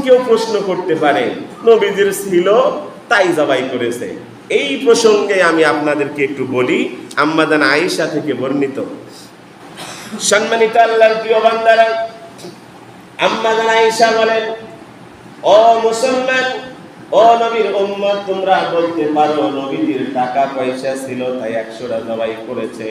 কেউ প্রশ্ন করতে পারে, নবীজির ছিল তাই জবাই করেছে। এই প্রসঙ্গে আমি আপনাদেরকে একটু বলি, আম্মা জান আয়েশা থেকে বর্ণিত। সম্মানিত আল্লাহর প্রিয় বান্দারা, আম্মা জান আয়েশা বলেন, ও মুসলমান, ও নবীর উম্মত, তোমরা বলতে পারো নবীজির টাকা পয়সা ছিল তাই 100টা জবাই করেছে।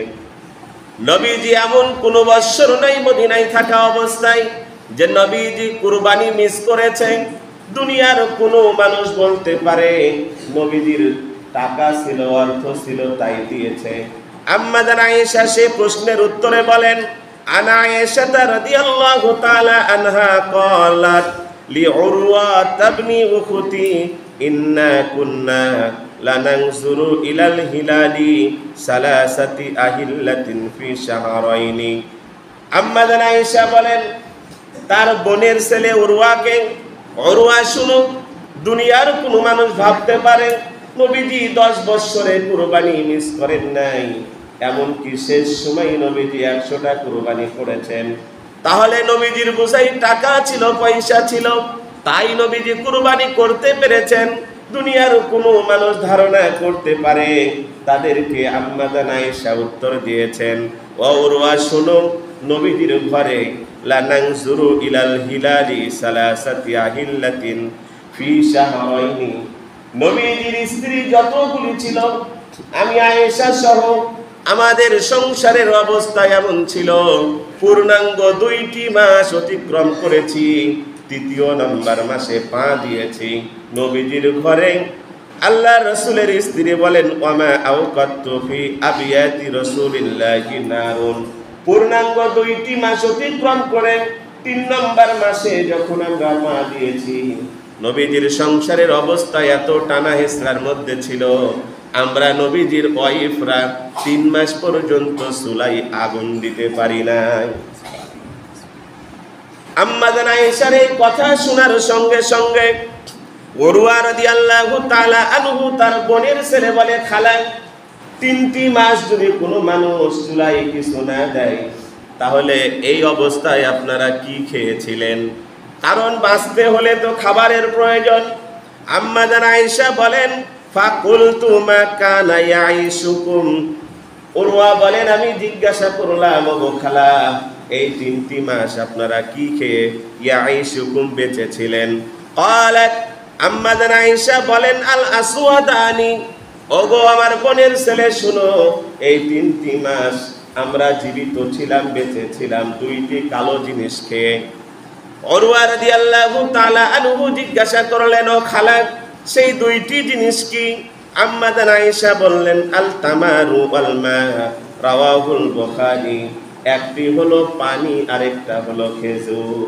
নবীজি এমন কোনো বৎসর নাই মদিনায় থাকা অবস্থায় যে নবীজি কুরবানি মিস করেছেন। দুনিয়ার কোনো মানুষ বলতে পারে নবীজির টাকা ছিল, অর্থ ছিল তাই দিয়েছে। আম্মা জান আয়েশা সে প্রশ্নের উত্তরে বলেন, আনা আয়েশা রাদিয়াল্লাহু তাআলা আনহা ক্বালাত লিউরওয়া তাবনি উখতি ইন্না কুন্না লানানজুরু ইলাল হিলালি সালাসাতি আহিল্লাতিন ফি শাহরাইনি। আম্মা জান আয়েশা বলেন, তার বোনের ছেলে উরওয়াকে, উরওয়া শুনো, দুনিয়ার কোনো মানুষ ভাবতে পারে নবীজি 10 বছরে কুরবানি মিস করেন নাই, এমনকি শেষ সময় নবীজি 100টা কুরবানি করেছেন। তাহলে নবীজির বোঝাই টাকা ছিল, পয়সা ছিল, তাই নবীজি কুরবানি করতে পেরেছেন। দুনিয়ার কোনো মানুষ ধারণা করতে পারে, তাদেরকে আম্মা জান আয়েশা উত্তর দিয়েছেন, ও উরওয়া শুনো, নবীজির ঘরে লানানজুরু ইলাল হিলালি সালাসাতি আহিল্লাতিন ফি শাহরাইনি, নবীজির স্ত্রী যতগুলি ছিল, আমি আয়েশা সহ আমাদের সংসারের অবস্থা এমন ছিল, পূর্ণাঙ্গ 2টি মাস অতিক্রম করেছি, 3য় নম্বর মাসে পা দিয়েছি নবীজির ঘরে। আল্লাহ রাসূলের স্ত্রী বলেন, ওয়ামা আওকাতু ফি আবিয়াতি রাসূলিল্লাহি নারুন, পূর্ণাঙ্গ 2টি মাস অতিক্রম করে 3 নম্বর মাসে যখন আমরা পা দিয়েছি, নবীজির সংসারের অবস্থা এত টানা হেঁচড়ার মধ্যে ছিল, আমরা নবীজির ওয়াইফরা 3 মাস পর্যন্ত চুলায় আগুন দিতে পারি নাই। আম্মা জান আয়েশার এই কথা শোনার সঙ্গে সঙ্গে উরওয়া রাদিয়াল্লাহু তাআলা আনহু তার বোনের ছেলে বলে, খালা, 3টি মাস যদি কোনো মানুষ চুলায় কিছু না দেয়, তাহলে এই অবস্থায় আপনারা কি খেয়েছিলেন? কারণ বাঁচতে হলে তো খাবারের প্রয়োজন। আম্মা জান আয়েশা বলেন, ফাকুলতু মা কানা ইয়াইশুকুম, উরওয়া বলেন, আমি জিজ্ঞাসা করলাম, ওগো খালা, এই 3টি মাস আপনারা কি খেয়ে ইয়াইশুকুম বেঁচেছিলেন? ক্বালাত, আম্মা জান আয়েশা বলেন, আল আসওয়াদানি, ওগো আমার বোনের ছেলে শুনো, এই 3টি মাস আমরা জীবিত ছিলাম, বেঁচে ছিলাম 2টি কালো জিনিস খেয়ে। উরওয়া রাদিয়াল্লাহু তাআলা আনহু জিজ্ঞাসা করলেন, ও খালা, সেই 2টি জিনিস কি? আম্মা জান আয়েশা বললেন, আল তামারু ওয়াল মা, রাওয়াহুল বুখারী, একটি হলো পানি আরেকটা হলো খেজুর।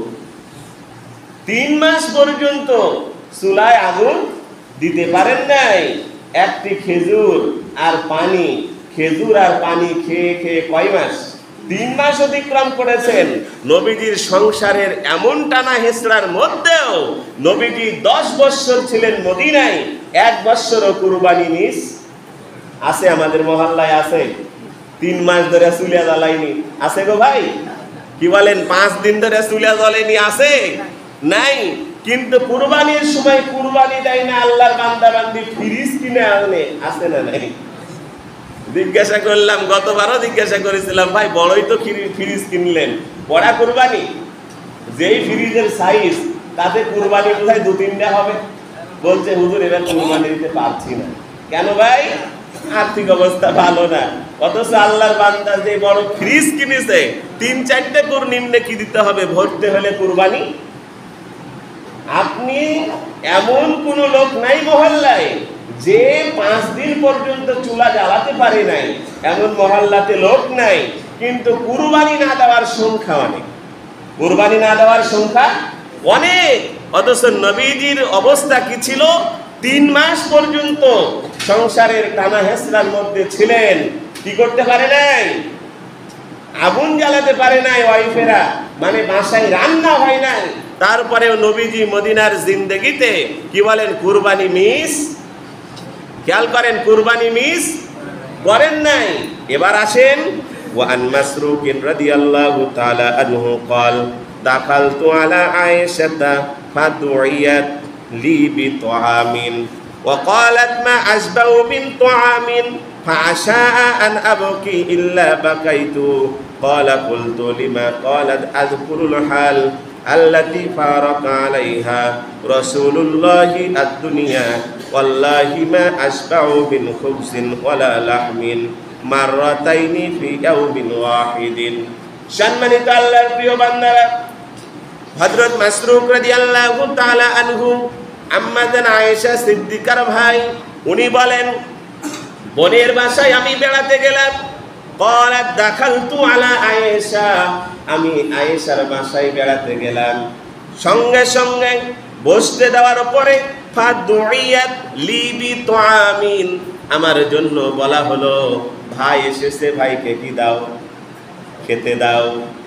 3 মাস পর্যন্ত চুলায় আগুন দিতে পারেন নাই, একটি খেজুর আর পানি, খেজুর আর পানি খেয়ে খেয়ে কয় মাস? 3 মাস অতিক্রম করেছেন। নবীজির সংসারের এমন টানা হেঁচড়ার মধ্যেও নবীজি 10 বছর ছিলেন মদিনায়, 1 বছরও কুরবানি মিস আছে? আমাদের মহল্লায় আছে 3 মাস ধরে চুলা জ্বালায়নি? আছে গো ভাই? কি বলেন? 5 দিন ধরে চুলা জ্বলেনি? আছে? নাই। কিন্তু কুরবানির সময় কুরবানি দেয় না আল্লাহর বান্দা বান্দি, ফ্রিজ কিনে আনে, আছে না নাই? জিজ্ঞাসা করলাম, গতবারও জিজ্ঞাসা করেছিলাম, ভাই বড়ই তো ফ্রিজ কিনলেন, বড়া কুরবানি? যেই ফ্রিজের সাইজ তাতে কুরবানি বোধহয় 2-3টা হবে। বলছে, হুজুর এবার কুরবানি দিতে পারছি না। কেন ভাই? আর্থিক অবস্থা ভালো না। অথচ আল্লাহর বান্দা যে বড় ফ্রিজ কিনেছে, 3-4টে কুর নিম্নে কি দিতে হবে ভরতে হলে কুরবানি? আপনি এমন কোন লোক নাই মহল্লায় যে 5 দিন পর্যন্ত চুলা জ্বালাতে পারে নাই, এমন মহল্লাতে লোক নাই। কিন্তু কুরবানি না দেওয়ার সংখ্যা অনেক, কুরবানি না দেওয়ার সংখ্যা অনেক। অথচ নবীজির অবস্থা কি ছিল? 3 মাস পর্যন্ত সংসারের টানা হেঁচড়ার মধ্যে ছিলেন, কি করতে পারে নাই? আগুন জ্বালাতে পারে নাই ওয়াইফেরা, মানে বাসায় রান্না হয় নাই। তারপরেও নবীজি মদিনার জিন্দেগিতে কি বলেন? কুরবানি মিস, খেয়াল করেন, কুরবানি মিস করেন নাই। এবার আসেন, ওয়ান মাসরুক রাদিয়াল্লাহু তাআলা আনহু قال دخلت على عائشة فدعيت لي بطعام وقالت ما أشبع من طعام فعشاء أن أبكي إلا بكيت قال قلت لما قالت أذكر الحال التي فارق عليها رسول الله الدنيا والله ما أشبع من خبز ولا لحم مرتين في يوم واحد সম্মানিত আল্লাহর প্রিয় বান্দারা হযরত মাসরুক রাদিয়াল্লাহু তাআলা আনহু আম্মা জান আয়েশা সিদ্দিকার ভাই উনি বলেন বোনের বাসায় আমি বেড়াতে গেলাম قالت دخلت على আয়েশা আমি আয়েশার বাসায় বেড়াতে গেলাম সঙ্গে সঙ্গে বসতে দেওয়ার পরে ফাদুইয়াত লি বিতআমিন আমার জন্য বলা হলো ভাই এসেছে ভাইকে কি দাও খেতে দাও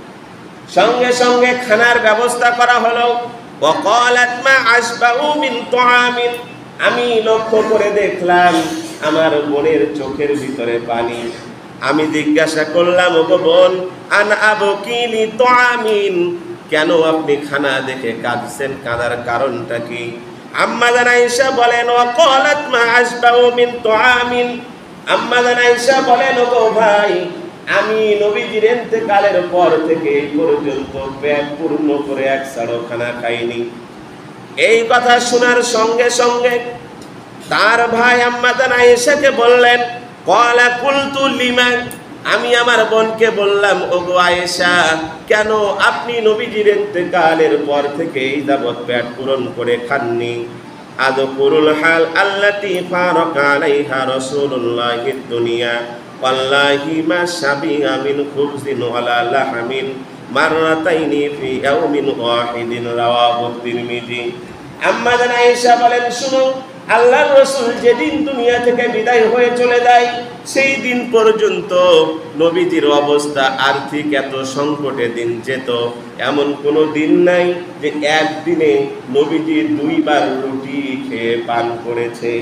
সঙ্গে সঙ্গে খানার ব্যবস্থা করা হলো وقالت ما أشبع من طعام আমি লক্ষ্য করে দেখলাম আমার বোনের চোখের ভিতরে পানি আমি জিজ্ঞাসা করলাম ওগো বোন আন আবকিনি তুআমিন কেন আপনি খানা দেখে কাঁদছেন কাঁদার কারণটা কি আম্মা জান আয়েশা বলেন ওয়াকালাত মা আশবাউ মিন তুআমিন আম্মা জান আয়েশা বলেন ওগো ভাই আমি নবীজির ইন্তেকালের পর থেকে এই পর্যন্ত পেট পূর্ণ করে এক সাড়ো খানা খাইনি এই কথা শোনার সঙ্গে সঙ্গে তার ভাই আম্মা জান আয়েশাকে বললেন ক্বালা কুলতু লিমা আমি আমার বোনকে বললাম ওগো আয়েশা কেন আপনি নবীজির ইন্তেকালের পর থেকে এই যাবত পেট পূরণ করে খাননি আযকুরুল হাল আল্লাতী ফারাকা আলাইহা রাসূলুল্লাহিদ দুনিয়া ওয়াল্লাহি মা শাবিআ মিন খুবজিন ওয়ালা লাহমিন মাররাতাইনি ফি ইয়াউমিন ওয়াহিদিন রাওয়াহু তিরমিজি আম্মা জান আয়েশা বলেন শুনো আল্লাহর রাসূল যেদিন দুনিয়া থেকে বিদায় হয়ে চলে যায় সেই দিন পর্যন্ত নবীজির অবস্থা আর্থিক এত সংকটে দিন যেত এমন কোনো দিন নাই যে একদিনে নবীজি দুইবার রুটি খেয়ে পান করেছে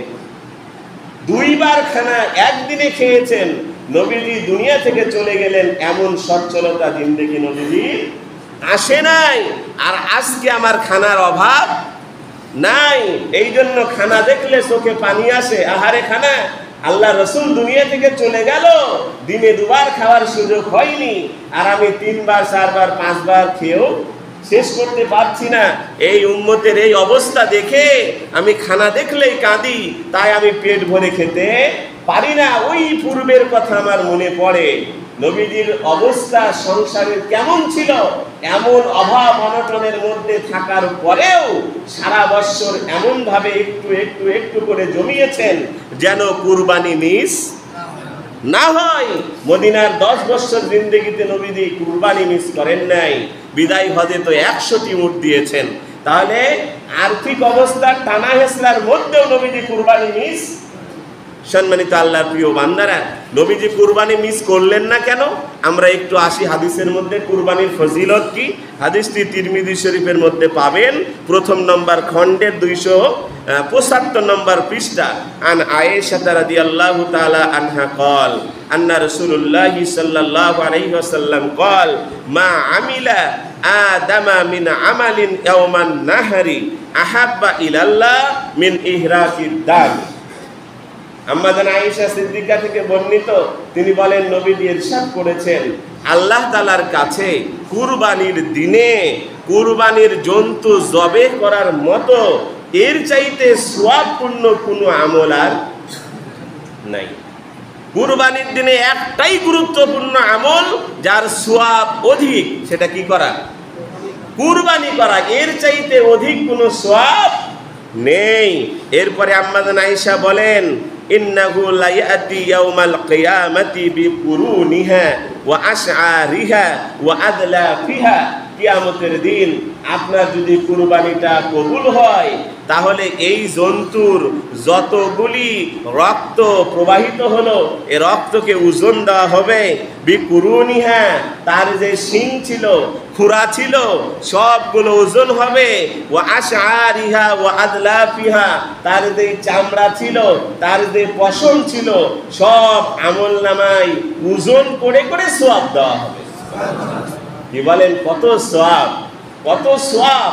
দুইবার খানা একদিনে খেয়েছেন নবীজি দুনিয়া থেকে চলে গেলেন এমন সচ্ছলতা দিন দেখি নবীজি আসে নাই আর আজকে আমার খানার অভাব নাই এই জন্য খানা দেখলে চোখে পানি আসে আহারে খানা আল্লাহ রাসূল দুনিয়া থেকে চলে গেল দিনে দুবার খাওয়ার সুযোগ হয়নি আর আমি তিনবার চারবার পাঁচবার খেয়েও শেষ করতে পারছি না এই উম্মতের এই অবস্থা দেখে আমি খানা দেখলেই কাঁদি তাই আমি পেট ভরে খেতে পারি না ওই পূর্বের কথা আমার মনে পড়ে নবীজির অবস্থা সংসারের কেমন ছিল এমন অভাব অনটনের মধ্যে থাকার পরেও সারা বছর এমন ভাবে একটু একটু একটু করে জমিয়েছেন যেন কুরবানি মিস না হয় মদিনার 10 বছর জিন্দেগিতে নবীজি কুরবানি মিস করেন নাই বিদায় হজে তো 100টি উট দিয়েছেন তাহলে আর্থিক অবস্থা টানা হেসলার মধ্যেও নবীজি কুরবানি মিস সম্মানিত আল্লাহর প্রিয় বান্দারা নবীজি কুরবানি মিস করলেন না কেন আমরা একটু আসি হাদিসের মধ্যে কুরবানির ফজিলত কি হাদিসটি তিরমিজি শরীফের মধ্যে পাবেন প্রথম নম্বর খণ্ডের 275 নম্বর পৃষ্ঠা আন আয়েশা রাদিয়াল্লাহু তাআলা আনহা قال আন্না রাসূলুল্লাহ সাল্লাল্লাহু আলাইহি ওয়াসাল্লাম قال মা আমিলা আদামা মিন আমালিন ইয়াওমান নাহরি আহাব্বা ইলাল্লাহ মিন ইহরাকিদ দাম আম্মা জান আয়েশা সিদ্দিকা থেকে বর্ণিত তিনি বলেন নবীজি ইরশাদ করেছেন আল্লাহ তাআলার কাছে কুরবানির দিনে কুরবানির জন্তু জবে করার মতো এর চাইতে সওয়াবপূর্ণ কোনো আমল আর নাই কুরবানির দিনে একটাই গুরুত্বপূর্ণ আমল যার সওয়াব অধিক সেটা কি করা কুরবানি করা এর চাইতে অধিক কোনো সওয়াব নেই এরপরে আম্মা জান আয়েশা বলেন ইন্নাহু লা ইয়াতি ইয়াউমাল কিয়ামাতি বিকুরুনিহা ওয়া আশআরিহা ওয়া আদলাফিহা কিয়ামতের দিন আপনার যদি কুরবানিটা কবুল হয় তাহলে এই জন্তুর যতগুলি রক্ত প্রবাহিত হলো এই রক্তকে ওজন দেওয়া হবে বিকুরুনিহা তার যে শিং ছিল খুরা ছিল সবগুলো ওজন হবে ওয়া আশআরিহা ওয়া আদলাফিহা তার যে চামড়া ছিল তার যে পশম ছিল সব আমলনামায় ওজন করে করে সওয়াব দেওয়া হবে কি বলেন কত সওয়াব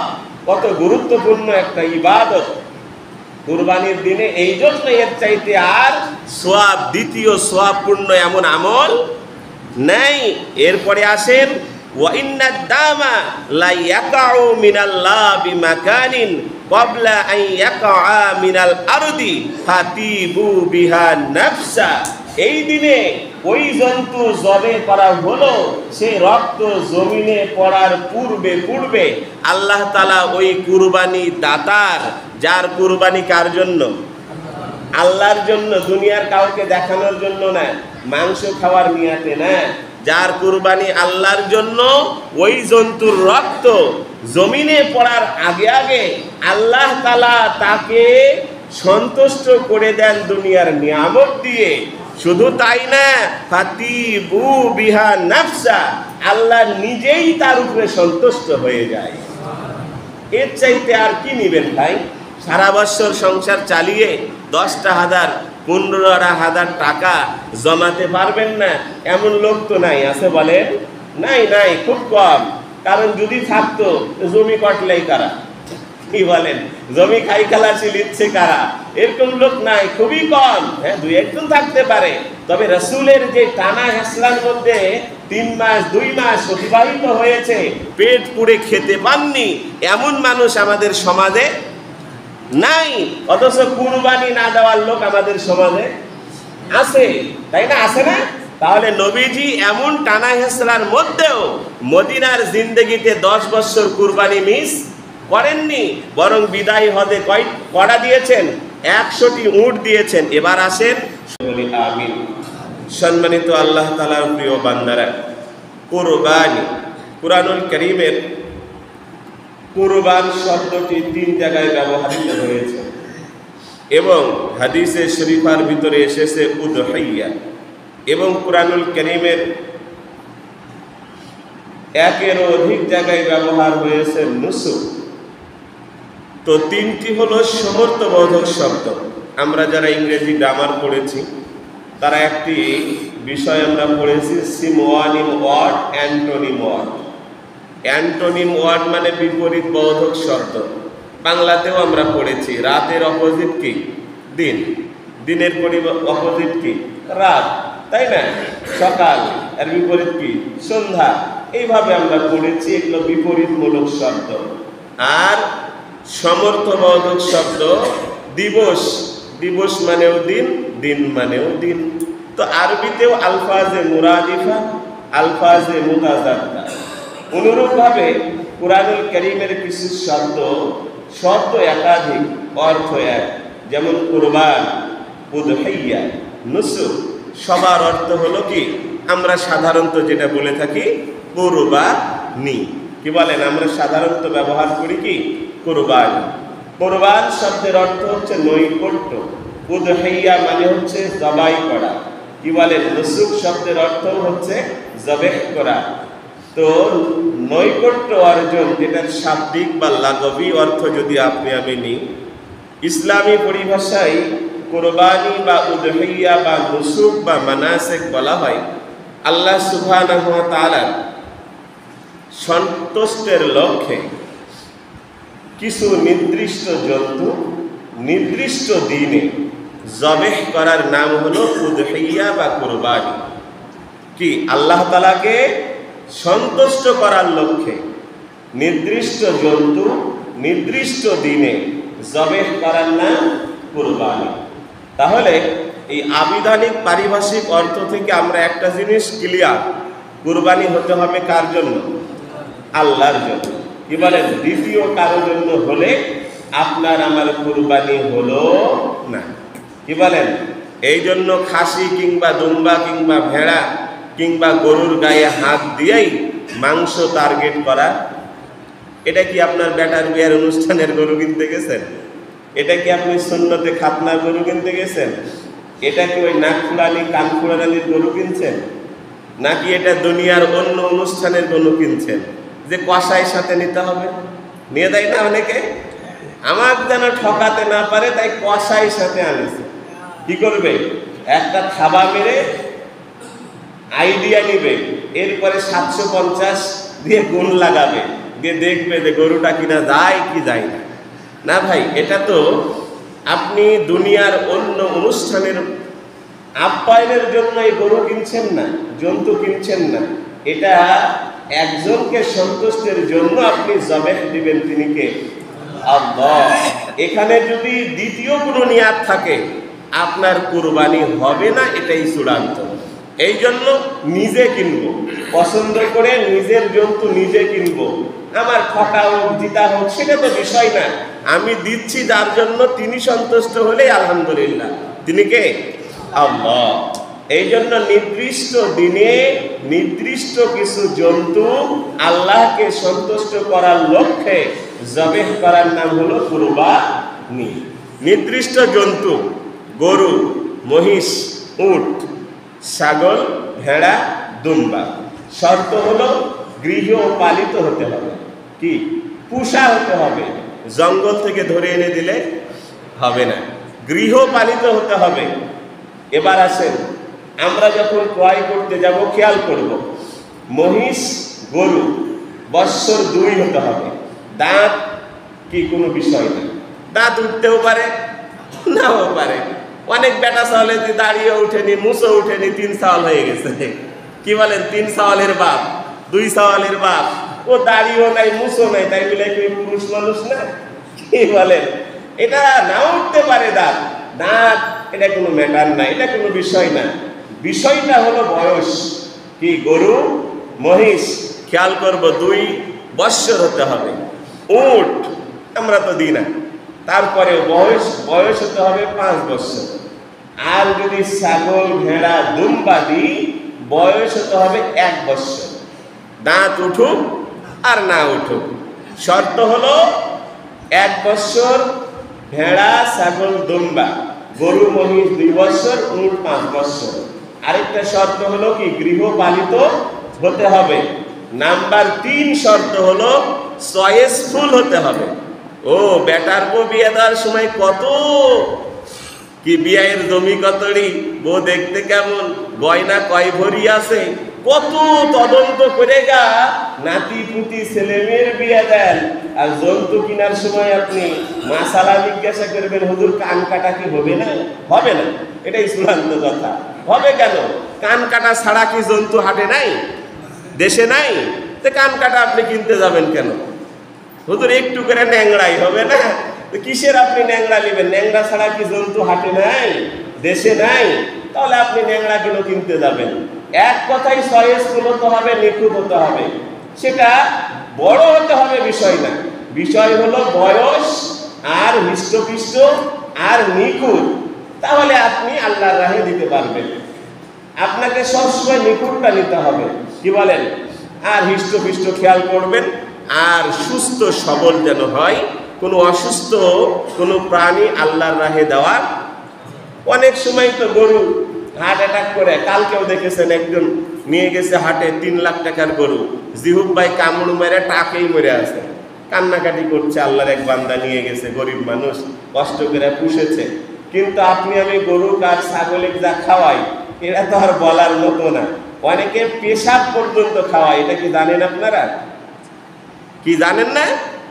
কত গুরুত্বপূর্ণ একটা ইবাদত কুরবানির দিনে। এই জন্য এর চাইতে আর সোয়াব, দ্বিতীয় সোয়াবপূর্ণ এমন আমল নেই। এরপরে আসেন ওয়া ইন্নাদ দামা লা ইয়াকাউ মিনাল্লাহ বিমাকানিন ক্বাবলা আন ইয়াকা মিনাল আরদি ফাতিবু বিহা নাফসা। এই দিনে ওই জন্তু জবে করা হলো, সে রক্ত জমিনে পড়ার পূর্বে আল্লাহ তাআলা ওই কুরবানি দাতার, যার কুরবানি কার জন্য? আল্লাহর জন্য, দুনিয়ার কাউকে দেখানোর জন্য না, মাংস খাওয়ার নিয়াতে না, যার কুরবানি আল্লাহর জন্য, ওই জন্তুর রক্ত জমিনে পড়ার আগে আল্লাহ তাআলা তাকে সন্তুষ্ট করে দেন দুনিয়ার নিয়ামত দিয়ে। শুধু তাই না, ফাতিবু বিহা নাফসা, আল্লাহ নিজেই তার উপরে সন্তুষ্ট হয়ে যায়। এর চাইতে আর কি নিবেন ভাই? সারা বছর সংসার চালিয়ে 10,000 15,000 টাকা জমাতে পারবেন না এমন লোক তো নাই, আছে বলেন? নাই, খুব কম। কারণ যদি থাকতো জমি কটলেই কারা, কি বলেন? জমি খাই খালাসি লিখছে কারা? এরকম লোক নাই, খুবই কম। হ্যাঁ, 2-1 থাকতে পারে। তবে রাসূলের যে টানা হেসলার মধ্যে 3 মাস 2 মাস অতিবাহিত হয়েছে, পেট পুড়ে খেতে পাননি এমন মানুষ আমাদের সমাজে নাই। অথচ কুরবানি না দেওয়ার লোক আমাদের সমাজে আছে, তাই না? আছে না? তাহলে নবীজি এমন টানা হেসলার মধ্যেও মদিনার জিন্দেগিতে 10 বছর কুরবানি মিস করেননি, বরং বিদায় হজে কয়টা দিয়েছেন? 100টি উট দিয়েছেন। এবার আসেন, আমিন। সম্মানিত আল্লাহ তাআলার প্রিয় বান্দারা, কুরবানি, কুরআনুল কারীমের কুরবান শব্দটি 3 জায়গায় ব্যবহৃত হয়েছে এবং হাদিসে শরীফার ভিতরে এসেছে উদহিয়া, এবং কুরআনুল কারীমের 1-এরও অধিক জায়গায় ব্যবহার হয়েছে নুসুক। তো 3টি হলো সমর্থবোধক শব্দ। আমরা যারা ইংরেজি গ্রামার পড়েছি তারা একটি বিষয় আমরা পড়েছি, synonym word, antonym word. Antonym word মানে বিপরীত বোধক শব্দ। বাংলাতেও আমরা পড়েছি, রাতের অপোজিট কি? দিন, দিনের অপোজিট কি? রাত, তাই না? সকাল, এর বিপরীত কি? সন্ধ্যা। এইভাবে আমরা পড়েছি, এগুলো বিপরীতমূলক শব্দ। আর সমর্থবোধক শব্দ দিবস, দিবস মানেও দিন, দিন মানেও দিন। তো আরবিতেও আলফাজে মুরাদিফা, আলফাজে মুতাজাদ্দা। অনুরূপভাবে কুরআনুল কারীমের কিছু শব্দ একাধিক, অর্থ এক। যেমন কুরবান, উদহিয়া, নুসুক, সবার অর্থ হলো কি? আমরা সাধারণত যেটা বলে থাকি কুরবানি। কি বলেন? আমরা সাধারণত ব্যবহার করি কি? কুরবানি। কুরবান শব্দের অর্থ হচ্ছে নৈকট্য, উদহিয়া মানে হচ্ছে জবাই করা। কি বলেন? নুসুক শব্দের অর্থ হচ্ছে জবেহ করা। তো নৈকট্য অর্জন, যেটার শাব্দিক বা লাগবি অর্থ যদি আমি নিই, ইসলামী পরিভাষায় কুরবানি বা উদহিয়া বা নুসুক বা মানাসিক বলা হয় আল্লাহ সুবহানাহু ওয়া তাআলার সন্তুষ্টের লক্ষ্যে কিছু নির্দিষ্ট জন্তু নির্দিষ্ট দিনে জবেহ করার নাম হলো উদহিয়া বা কুরবানি। কি? আল্লাহ তাআলাকে সন্তুষ্ট করার লক্ষ্যে নির্দিষ্ট জন্তু নির্দিষ্ট দিনে জবেহ করার নাম কুরবানি। তাহলে এই আবিধানিক পারিভাষিক অর্থ থেকে আমরা একটা জিনিস ক্লিয়ার, কুরবানি হতে হবে কার জন্য? আল্লাহর জন্য। কি বলেন? দ্বিতীয় কারোর জন্য হলে আপনার আমার কুরবানি হলো না। কি বলেন? এই জন্য খাসি কিংবা দুম্বা কিংবা ভেড়া কিংবা গরুর গায়ে হাত দিয়েই মাংস টার্গেট করা, এটা কি আপনার বেটার বিয়ের অনুষ্ঠানের গরু কিনতে গেছেন? এটা কি আপনি সুন্নতে খাতনার গরু কিনতে গেছেন? এটা কি ওই নাক ফুলানি কান ফুলানির গরু কিনছেন? নাকি এটা দুনিয়ার অন্য অনুষ্ঠানের গরু কিনছেন যে কষাইয়ের সাথে নিতে হবে? নিয়ে দেয় না অনেকে, আমার যেন ঠকাতে না পারে তাই কষাইয়ের সাথে আনেছে। কি করবে? একটা থাবা মেরে আইডিয়া নিবে, এরপরে 750 দিয়ে গুণ লাগাবে, দিয়ে দেখবে যে গরুটা কিনা যায় কি যায় না। না ভাই, এটা তো আপনি দুনিয়ার অন্য অনুষ্ঠানের আপ্যায়নের জন্য এই গরু কিনছেন না, জন্তু কিনছেন না, এটা একজনকে সন্তুষ্টের জন্য আপনি জবেহ দিবেন, তিনি কে? আল্লাহ। এখানে যদি দ্বিতীয় কোনো নিয়াত থাকে আপনার কুরবানি হবে না, এটাই চূড়ান্ত। এই জন্য নিজে কিনবো, পছন্দ করে নিজের জন্তু নিজে কিনবো, আমার ঠকা হোক জিতা হোক সেটা তো বিষয় না, আমি দিচ্ছি যার জন্য তিনি সন্তুষ্ট হলেই আলহামদুলিল্লাহ। তিনি কে? আল্লাহ। এই জন্য নির্দিষ্ট দিনে নির্দিষ্ট কিছু জন্তু আল্লাহকে সন্তুষ্ট করার লক্ষ্যে জবেহ করার নাম হলো কুরবানি। নির্দিষ্ট জন্তু, গরু, মহিষ, উট, ছাগল, ভেড়া, দুম্বা, শর্ত হলো গৃহপালিত হতে হবে। কি? পোষা হতে হবে, জঙ্গল থেকে ধরে এনে দিলে হবে না, গৃহপালিত হতে হবে। এবার আসেন, আমরা যখন ক্রয় করতে যাব খেয়াল করব, মহিষ গরু বৎসর 2 হতে হবে, দাঁত কি কোনো বিষয় না, দাঁত উঠতেও পারে নাও পারে। অনেক বেটা চাওয়ালে দাঁড়িয়ে উঠেনি, মুছও উঠেনি, 3 চাওয়াল হয়ে গেছে। কি বলেন? 3 চাওয়ালের বাপ, 2 চাওয়ালের বাপ, ও দাঁড়িয়েও নাই মুছও নাই, তাই বলে কি পুরুষ মানুষ না? কি বলেন? এটা নাও উঠতে পারে দাঁত, দাঁত এটা কোনো ম্যাটার না, এটা কোনো বিষয় না। বিষয়টা হলো বয়স। কি? গরু মহিষ খেয়াল করব 2 বৎসর হতে হবে। উট আমরা তো দিই না, তারপরে বয়স হতে হবে 5 বৎসর। আর যদি ছাগল, ভেড়া, দুম্বা দিই, বয়স হতে হবে 1 বৎসর। দাঁত উঠুক আর না উঠুক, শর্ত হলো 1 বৎসর ভেড়া, ছাগল, দুম্বা, গরু মহিষ 2 বৎসর, উট 5 বৎসর। আরেকটা শর্ত হলো কি? গৃহপালিত হতে হবে। নাম্বার 3 শর্ত হলো চয়েসফুল হতে হবে। ও বেটার বউ বিয়ে দেওয়ার সময় কত কি, বিয়ের জমি কতড়ি, বউ দেখতে কেমন, গয়না কয় ভরি আছে, কত তদন্ত করে গা নাতি পুতি ছেলে মেয়ের বিয়ে দেন। আর জন্তু কেনার সময় আপনি মাসালা জিজ্ঞাসা করবেন, হুজুর কান কাটা কি হবে না? হবে না, এটাই চূড়ান্ত কথা। হবে কেন? কান কাটা ছাড়া কি জন্তু হাটে নাই, দেশে নাই? তো কান কাটা আপনি কিনতে যাবেন কেন? হুজুর একটু করে ন্যাংড়াই হবে না, তো কিসের আপনি ন্যাংড়া নেবেন? ন্যাংড়া ছাড়া কি জন্তু হাটে নাই, দেশে নাই? তাহলে আপনি ন্যাংড়া কেন কিনতে যাবেন? এক কথাই চয়েসফুল হতে হবে, নিখুঁত হতে হবে। সেটা বড় হতে হবে বিষয় না, বিষয় হলো বয়স আর হৃষ্টপুষ্ট আর নিখুঁত। তাহলে আপনি আল্লাহর রাহে দিতে পারবেন। আপনাকে সবসময় নিখুঁতটা নিতে হবে। কি বলেন? আর হৃষ্টপুষ্ট খেয়াল করবেন, আর সুস্থ সবল যেন হয়, কোনো অসুস্থ কোনো প্রাণী আল্লাহর রাহে দেওয়ার। অনেক সময় তো গরু হার্ট অ্যাটাক করে, কালকেও দেখেছেন একজন নিয়ে গেছে হাটে 3 লাখ টাকার গরু, জিহুব ভাই কামড় মেরে টাকেই মরে আছে, কান্নাকাটি করছে। আল্লাহর এক বান্দা নিয়ে গেছে, গরিব মানুষ কষ্ট করে পুষেছে। কিন্তু আপনি আমি গরু আর ছাগলে যা খাওয়াই, এটা তো আর বলার মতো না। অনেকে পেশাব পর্যন্ত খাওয়ায়, এটা কি জানেন আপনারা? কি জানেন না?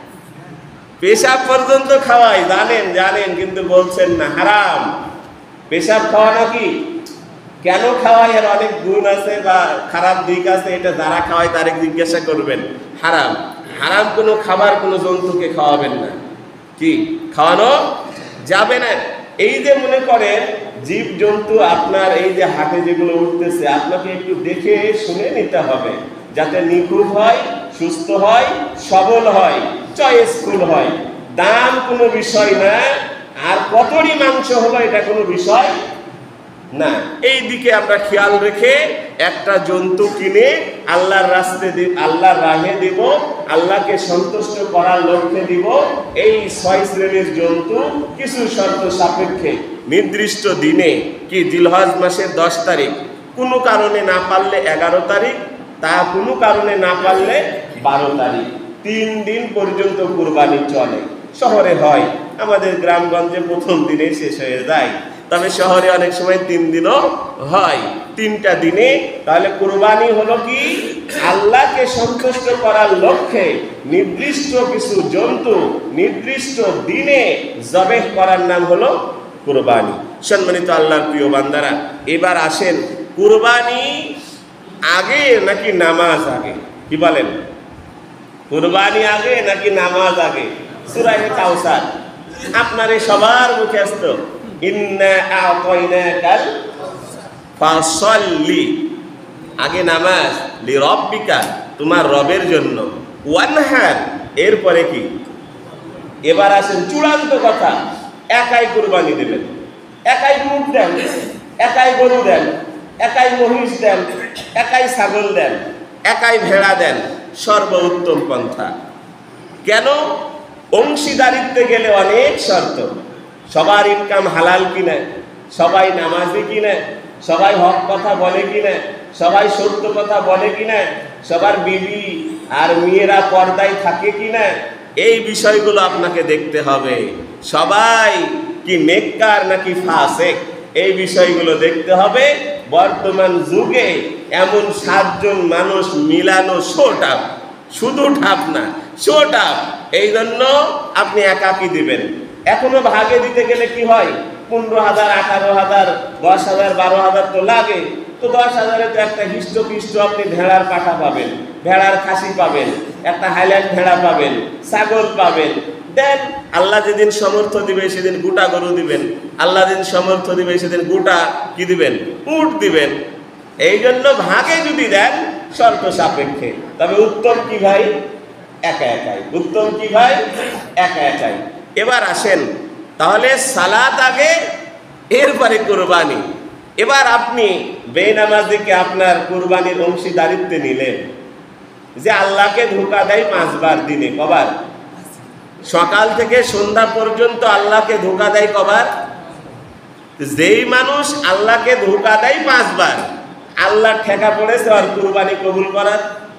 পেশাব পর্যন্ত খাওয়াই, জানেন কিন্তু বলছেন না, হারাম। পেশাব খাওয়ানো কি? কেন খাওয়াই? আর অনেক গুণ আছে বা খারাপ দিক আছে, এটা যারা খাওয়ায় তারে জিজ্ঞাসা করবেন। হারাম, হারাম কোনো খাবার কোনো জন্তুকে খাওয়াবেন না। কি? খাওয়ানো যাবে না। এই যে মনে করেন জীব জন্তু আপনার এই যে হাটে যেগুলো উঠতেছে, আপনাকে একটু দেখে শুনে নিতে হবে, যাতে নিখুঁত হয়, সুস্থ হয়, সবল হয়, চয়েসফুল হয়। দাম কোনো বিষয় না, আর কতটি মাংস হলো এটা কোনো বিষয় না। এই দিকে আমরা খেয়াল রেখে একটা জন্তু কিনে আল্লাহর আল্লাহর রাহে দিব, আল্লাহকে সন্তুষ্ট করার লক্ষ্যে দিব। এই 6 শ্রেণীর জন্তু কিছু শর্ত সাপেক্ষে নির্দিষ্ট দিনে, কি জিলহজ মাসের 10 তারিখ, কোনো কারণে না পারলে 11 তারিখ, তা কোনো কারণে না পারলে 12 তারিখ, 3 দিন পর্যন্ত কুরবানি চলে। শহরে হয়, আমাদের গ্রামগঞ্জে প্রথম দিনে শেষ হয়ে যায়। তো তবে শহরে অনেক সময় 3 দিনও হয়। 3টা দিনে। তাহলে কুরবানি হলো কি আল্লাহকে সন্তুষ্ট করার লক্ষ্যে নির্দিষ্ট কিছু জন্তু নির্দিষ্ট দিনে জবেহ করার নাম হলো কুরবানি। সম্মানিত আল্লাহর প্রিয় বান্দারা, এবার আসেন কুরবানি আগে নাকি নামাজ আগে? কি বলেন? কুরবানি আগে নাকি নামাজ আগে? সূরা কাউসার আপনারে সবার মুখে আসতো, ইন্না আ'তাইনাকাল ফাসল্লি, আগে নামাজ, লিরাব্বিকা, তোমার রবের জন্য, ওয়ানহার, এরপরে কি? এবার আসেন চূড়ান্ত কথা, একাই কুরবানি দেবেন, একাই উট দেন, একাই গরু দেন, একাই মহিষ দেন, একাই ছাগল দেন, একাই ভেড়া দেন, সর্বোত্তম পন্থা। কেন? অংশীদারিত্বে গেলে অনেক শর্ত। সবার ইনকাম হালাল কিনা, সবাই নামাজি কিনা, সবাই হক কথা বলে কিনা, সবাই সত্য কথা বলে কিনা, সবার বিবি আর মেয়েরা পর্দায় থাকে কিনা, এই বিষয়গুলো আপনাকে দেখতে হবে। সবাই কি নেককার নাকি ফাসেক, এই বিষয়গুলো দেখতে হবে। বর্তমান যুগে এমন 7 জন মানুষ মিলানো শোটাপ, শুধু ঠাপ না, শোটাপ। এই জন্য আপনি একাকি দিবেন। এখনো ভাগে দিতে গেলে কি হয়, 15,000, 18,000, 10,000, 12,000 তো লাগে। তো 10,000-এ তো একটা হিষ্টপিষ্ট আপনি ভেড়ার পাঠা পাবেন, ভেড়ার খাসি পাবেন, একটা হাইল্যান্ড ভেড়া পাবেন, ছাগল পাবেন। দেন আল্লাহ যেদিন সমর্থ দিবে সেদিন গোটা গরু দিবেন, আল্লাহ যেদিন সমর্থ দিবে সেদিন গোটা কি দিবেন, উট দিবেন। এই জন্য ভাগে যদি দেন শর্ত সাপেক্ষে। তবে উত্তম কি ভাই? একা একাই। উত্তম কি ভাই? একা একাই। এবার আসেন তাহলে সালাত আগে, এরপরে কুরবানি। এবার আপনি বেনামাজিকে আপনার কুরবানির অংশীদারিত্বে নিলেন, যে আল্লাহকে ধোঁকা দেয় 5 বার দিনে। কবার? সকাল থেকে সন্ধ্যা পর্যন্ত আল্লাহকে ধোঁকা দেয় কবার? যেই মানুষ আল্লাহকে ধোঁকা দেয় 5 বার, আল্লাহ ঠেকা পড়েছে আর কুরবানি কবুল করার।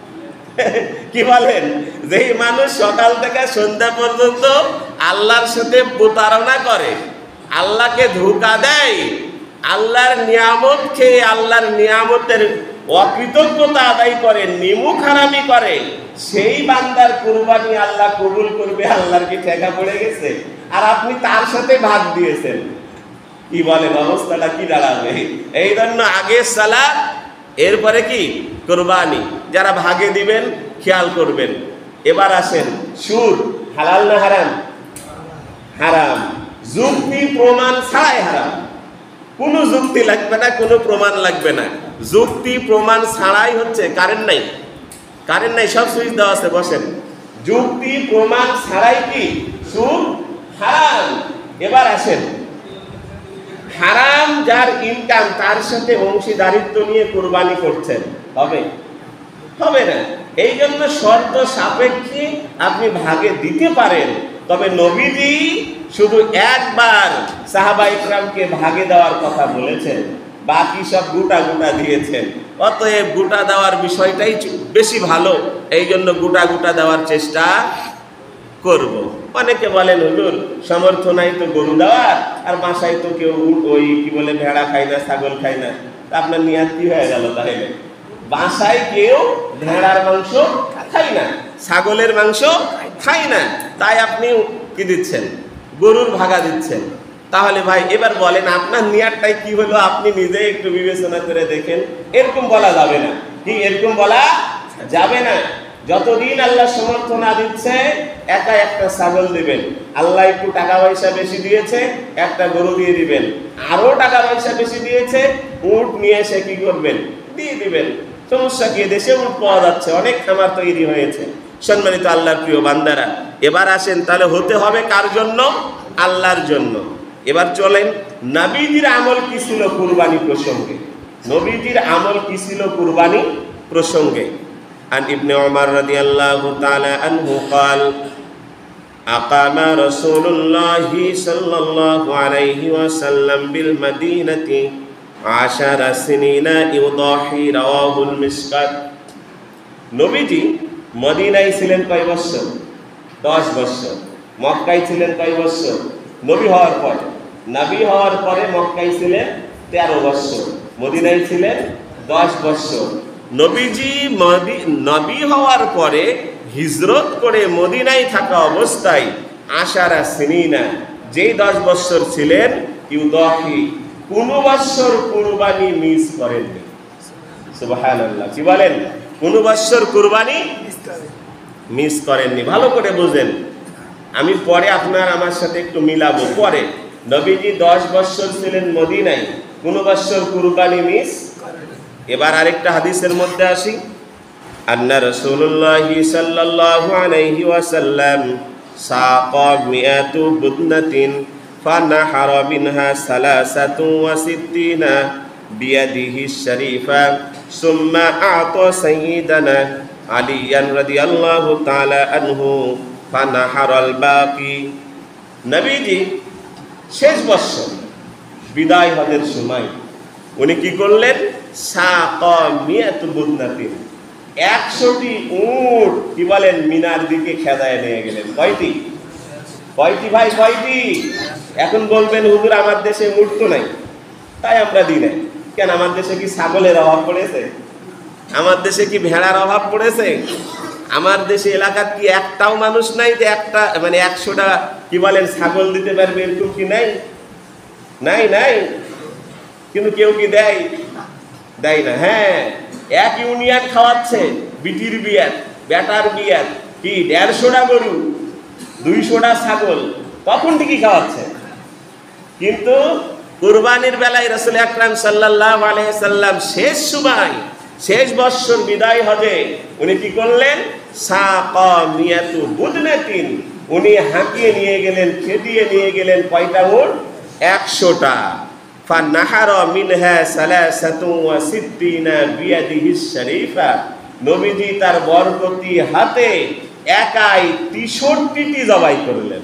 কি বলেন? যেই মানুষ সকাল থেকে সন্ধ্যা পর্যন্ত আল্লাহর সাথে প্রতারণা করে, আল্লাহকে ধোঁকা দেয়, আল্লাহর নিয়ামত খেয়ে আল্লাহর নিয়ামতের অকৃতজ্ঞতা আদায় করে, নিমুখ হারামি করে, সেই বান্দার কুরবানি আল্লাহ কবুল করবে। আল্লাহর কি ঠেকা পড়ে গেছে? আর আপনি তার সাথে ভাগ দিয়েছেন। কি বলেন? অবস্থাটা কি দাঁড়াবে? এই জন্য আগে সালাত, এরপরে কি কুরবানি। যারা ভাগে দিবেন খেয়াল করবেন। এবার আসেন সুদ হালাল না হারাম? হারাম। যুক্তি প্রমাণ ছাড়াই হারাম। কোনো যুক্তি লাগবে না, কোনো প্রমাণ লাগবে না। যুক্তি প্রমাণ ছাড়াই হচ্ছে। কারেন্ট নাই, কারেন্ট নাই, সব সুইচ দেওয়া আছে, বসেন। যুক্তি প্রমাণ ছাড়াই কি সুদ হারাম। এবার আসেন হারাম যার ইনকাম, তার সাথে অংশীদারিত্ব নিয়ে কুরবানি করছেন, হবে? হবে না। এই জন্য শর্ত সাপেক্ষে আপনি ভাগে দিতে পারেন। তবে নবীজি শুধু একবার সাহাবা ইকরামকে ভাগে দেওয়ার কথা বলেছেন, বাকি সব গোটা গোটা দিয়েছেন। অতএব গোটা দেওয়ার বিষয়টাই বেশি ভালো। এই জন্য গোটা গোটা দেওয়ার চেষ্টা করব। অনেকে বলেন হুজুর সমর্থ নাই তো গরু দেওয়ার, আর বাসায় তো কেউ ওই কি বলে ভেড়া খায় না, ছাগল খায় না। আপনার নিয়াত কি হয়ে গেল? তাহলে বাসায় কেউ ভেড়ার মাংস খায় না, ছাগলের মাংস খায় না, তাই আপনি কি দিচ্ছেন? গরুর ভাগা দিচ্ছেন। তাহলে ভাই এবার বলেন আপনার নিয়াতটাই কি হলো? আপনি নিজে একটু বিবেচনা করে দেখেন। এরকম বলা যাবে না। কি এরকম বলা যাবে না? যতদিন আল্লাহ সমর্থ না দিচ্ছে একা একটা ছাগল দিবেন। আল্লাহ একটু টাকা পয়সা বেশি দিয়েছে, একটা গরু দিয়ে দিবেন। আরো টাকা পয়সা বেশি দিয়েছে, উট নিয়ে এসে কি করবেন? দিয়ে দিবেন। সমস্যা কি? দেশে উট পাওয়া যাচ্ছে, অনেক খামার তৈরি হয়েছে। সম্মানিত আল্লাহর প্রিয় বান্দারা, এবার আসেন তাহলে হতে হবে কার জন্য? আল্লাহর জন্য। এবার চলেন নবীজির আমল কি ছিল কুরবানি প্রসঙ্গে। নবীজির আমল কি ছিল কুরবানি প্রসঙ্গে? عن ابن عمر رضي الله تعالى عنه قال أقام رسول الله صلى الله عليه وسلم بالمدينة 10 سنين يضاحي رواه المسكات। নবীজি মদিনায় ছিলেন কয় বছর? 10 বছর। মক্কায় ছিলেন কয় বছর? নবী হওয়ার পর নবী হওয়ার পরে মক্কায় ছিলেন 13 বছর, মদিনায় ছিলেন 10 বছর। নবীজি নবী হওয়ার পরে হিজরত করে মদিনায় থাকা অবস্থায় আশারা সিনিনা, যেই 10 বছর ছিলেন, ইউদাহি, কোন বছর কুরবানি মিস করেননি। সুবহানাল্লাহ, কি বলেন? কোন বছর কুরবানি মিস করেননি। ভালো করে বুঝেন, আমি পরে আপনার আমার সাথে একটু মিলাবো পরে। নবীজি 10 বছর ছিলেন মদিনায়, কোন বছর কুরবানি মিস। এবার আরেকটা হাদিসের মধ্যে আসি। আন্না রাসূলুল্লাহ সাল্লাল্লাহু আলাইহি ওয়াসাল্লাম সাকা মিআতু বুদনাতিন ফানাহারা মিনহা সালাসাতু ওয়া সিত্তিনা বিয়াদিহি শরীফা সুম্মা আ'তা সাইয়্যিদানা আলিয়ান রাদিয়াল্লাহু তাআলা আনহু ফানাহারাল বাকি। নবীজি শেষ বছর বিদায় হজের সময় উনি কি করলেন? সাকা মিআতু বুদনাতিন, 100টি উট কি বলেন মিনার দিকে খেদায় নিয়ে গেলেন। কয়টি ভাই, কয়টি? এখন বলবেন হুজুর আমার দেশে উট তো নাই, তাই আমরা দিই নাই। কেন, আমার দেশে কি ছাগলের অভাব পড়েছে? আমার দেশে কি ভেড়ার অভাব পড়েছে? আমার দেশে এলাকার কি একটাও মানুষ নাই যে একটা মানে 100টা কি বলেন ছাগল দিতে পারবে, এরকম কি নাই? নাই। কিন্তু কেউ কি দেয় না? হ্যাঁ, এক ইউনিয়ন খাওয়াচ্ছে বিটির বিয়ার, বেটার বিয়ার, কি 150টা গরু, 200টা ছাগল, তখন ঠিকই খাওয়াচ্ছে। কিন্তু কুরবানির বেলায় রাসূল আকরাম সাল্লাল্লাহু আলাইহি সাল্লাম শেষ সময়, শেষ বছর বিদায় হজে উনি কি করলেন? সাকা মিয়াতু বুদনাতিন, উনি হাঁকিয়ে নিয়ে গেলেন, খেদিয়ে নিয়ে গেলেন কয়টা উট? 100টা। ফানাহারা মিনহা সালাসাতু ওয়া সিত্তিনা বিয়াদিহি শরীফা, নবীজি তার বরকতি হাতে একাই 63টি জবাই করলেন।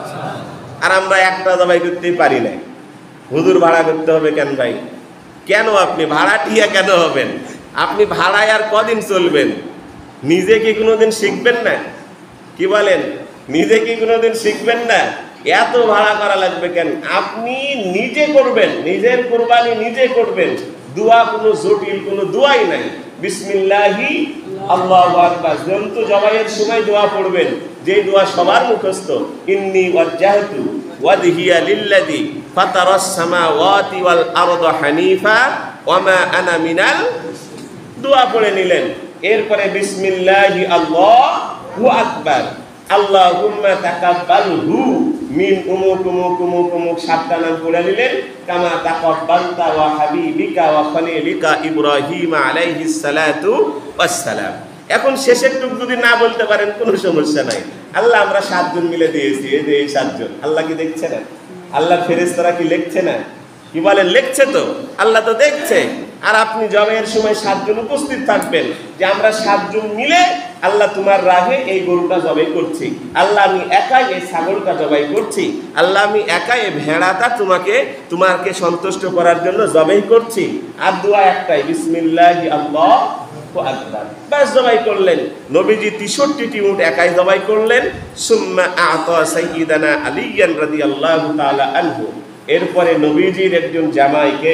আর আমরা একটা জবাই করতে পারি না। হুজুর ভাড়া করতে হবে কেন ভাই? কেন আপনি ভাড়াটিয়া কেন হবেন? আপনি ভাড়ায় আর কদিন চলবেন? নিজে কি কোনোদিন শিখবেন না? কি বলেন, নিজে কি কোনোদিন শিখবেন না? এত ভাড়া করা লাগবে কেন? আপনি নিজে করবেন, নিজের কুরবানি নিজে করবেন। দোয়া কোনো জটিল কোনো দোয়াই নাই। বিসমিল্লাহি আল্লাহু আকবার, জন্তু জবাইয়ের সময় দোয়া পড়বেন, যে দোয়া সবার মুখস্থ। ইন্নী ওয়াজ্জাহতু ওয়াজহিয়া লিল্লাযী ফাতারাস সামাওয়াতি ওয়াল আরদা হানিফা ওয়া মা আনা মিনাল, দোয়া পড়ে নিলেন। এরপরে বিসমিল্লাহি আল্লাহু আকবার, আল্লাহুম্মা তাকাব্বালহু মিন উমুক উমুক উমুক উমুক, 7টা নাম পড়ে নিলেন। কামা তাকাব্বালতা ওয়া হাবিবিকা ওয়া খলিলিকা ইব্রাহিম আলাইহিস সালাতু ওয়াস সালাম। এখন শেষের টুকু যদি না বলতে পারেন কোনো সমস্যা নাই। আল্লাহ আমরা 7 জন মিলে দিয়েছি, এই যে এই 7 জন। আল্লাহ কি দেখছে না? আল্লাহ ফেরেশতারা কি লিখছে না? কি বলেন, লিখছে তো, আল্লাহ তো দেখছে। আর আপনি জবাইয়ের সময় 7 জন উপস্থিত থাকবেন, যে আমরা 7 জন মিলে আল্লাহ তোমার রাহে এই গরুটা জবাই করছি, আল্লাহ আমি একাই এই ছাগলটা জবাই করছি, আল্লাহ আমি একাই এই ভেড়াটা তোমাকে সন্তুষ্ট করার জন্য জবাই করছি। আর দোয়া একটাই, বিসমিল্লাহি আল্লাহু আকবার, বাস জবাই করলেন। নবীজি 63টি উট একাই জবাই করলেন। সুম্মা আ'তা সাইয়্যিদানা আলিয়ান রাদিয়াল্লাহু তাআলা আনহু, এরপরে নবীজির একজন জামাইকে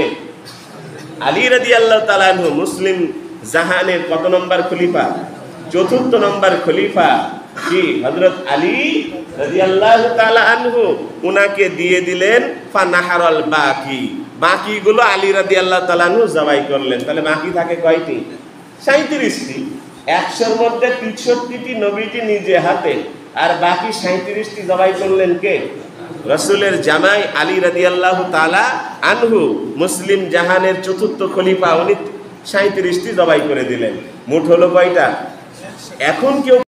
আলী রাদিয়াল্লাহু তাআলা আনহু, মুসলিম জাহানের কত নম্বর খলিফা? 4র্থ নম্বর খলিফা কি হযরত আলী রাদিয়াল্লাহু তাআলা আনহু, উনাকে দিয়ে দিলেন ফানাহারাল বাকি, বাকিগুলো আলী রাদিয়াল্লাহু তাআলা আনহু জবাই করলেন। তাহলে বাকি থাকে কয়টি? 37টি। 100-র মধ্যে 63টি নবীজি নিজে হাতে, আর বাকি 37টি জবাই করলেন কে? রাসূলের জামাই আলী রাদিয়াল্লাহু তাআলা আনহু, মুসলিম জাহানের 4র্থ খলিফা, উনি 37টি জবাই করে দিলেন। মোট হলো কয়টা? এখন কেউ